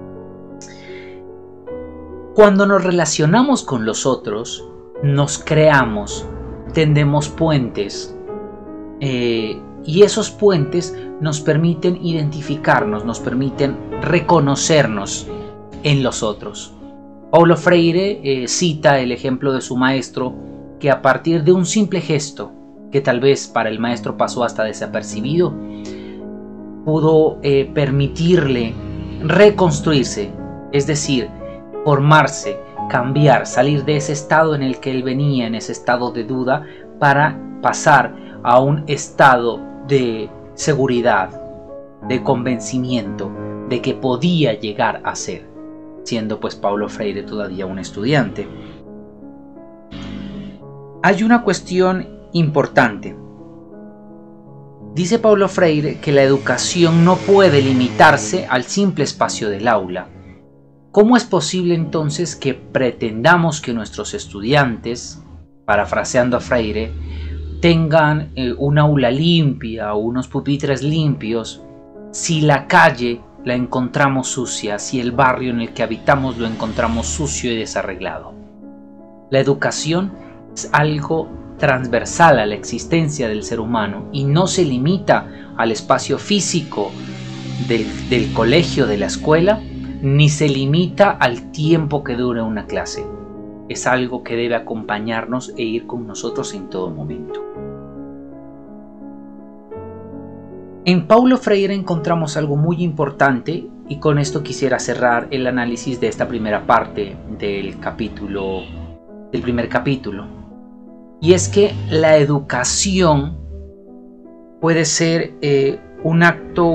Cuando nos relacionamos con los otros, nos creamos, tendemos puentes, eh, y esos puentes nos permiten identificarnos, nos permiten reconocernos en los otros. Paulo Freire eh, cita el ejemplo de su maestro, que a partir de un simple gesto, que tal vez para el maestro pasó hasta desapercibido, pudo eh, permitirle reconstruirse, es decir, formarse, cambiar, salir de ese estado en el que él venía, en ese estado de duda, para pasar a un estado de seguridad, de convencimiento de que podía llegar a ser, siendo pues Paulo Freire todavía un estudiante. Hay una cuestión importante. Dice Paulo Freire que la educación no puede limitarse al simple espacio del aula. ¿Cómo es posible entonces que pretendamos que nuestros estudiantes, parafraseando a Freire, tengan eh, un aula limpia o unos pupitres limpios si la calle la encontramos sucia, si el barrio en el que habitamos lo encontramos sucio y desarreglado? La educación es algo transversal a la existencia del ser humano y no se limita al espacio físico del, del colegio, de la escuela, ni se limita al tiempo que dura una clase. Es algo que debe acompañarnos e ir con nosotros en todo momento. En Paulo Freire encontramos algo muy importante y con esto quisiera cerrar el análisis de esta primera parte del capítulo, del primer capítulo. Y es que la educación puede ser eh, un acto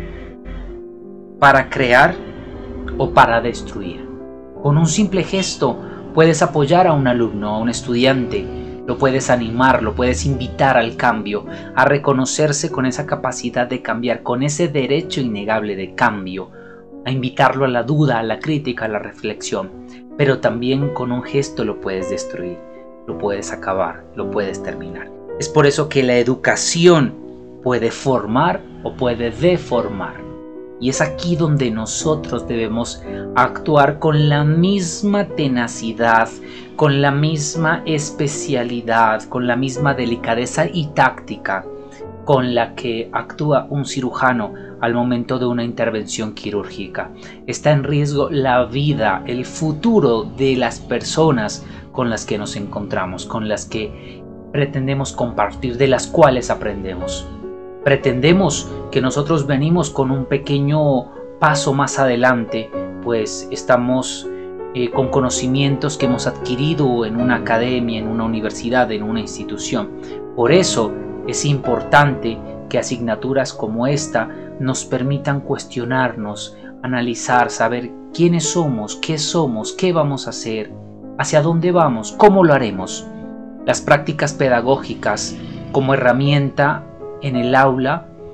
para crear o para destruir. Con un simple gesto puedes apoyar a un alumno, a un estudiante, lo puedes animar, lo puedes invitar al cambio, a reconocerse con esa capacidad de cambiar, con ese derecho innegable de cambio, a invitarlo a la duda, a la crítica, a la reflexión. Pero también con un gesto lo puedes destruir, lo puedes acabar, lo puedes terminar. Es por eso que la educación puede formar o puede deformar. Y es aquí donde nosotros debemos actuar con la misma tenacidad, con la misma especialidad, con la misma delicadeza y táctica con la que actúa un cirujano al momento de una intervención quirúrgica. Está en riesgo la vida, el futuro de las personas con las que nos encontramos, con las que pretendemos compartir, de las cuales aprendemos. Pretendemos que nosotros venimos con un pequeño paso más adelante, pues estamos eh, con conocimientos que hemos adquirido en una academia, en una universidad, en una institución. Por eso es importante que asignaturas como esta nos permitan cuestionarnos, analizar, saber quiénes somos, qué somos, qué vamos a hacer, hacia dónde vamos, cómo lo haremos. Las prácticas pedagógicas como herramienta en el aula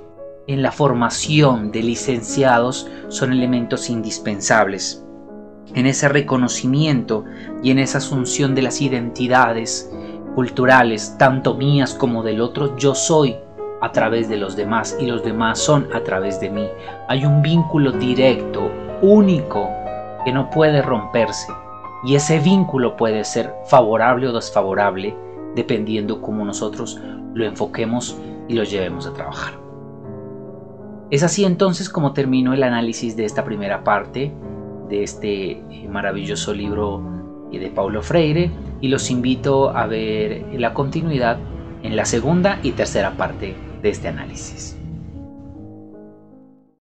en la formación de licenciados son elementos indispensables. En ese reconocimiento y en esa asunción de las identidades culturales, tanto mías como del otro, yo soy a través de los demás y los demás son a través de mí. Hay un vínculo directo, único, que no puede romperse, y ese vínculo puede ser favorable o desfavorable dependiendo cómo nosotros lo enfoquemos y lo llevemos a trabajar. Es así entonces como termino el análisis de esta primera parte de este maravilloso libro de Paulo Freire, y los invito a ver la continuidad en la segunda y tercera parte de este análisis.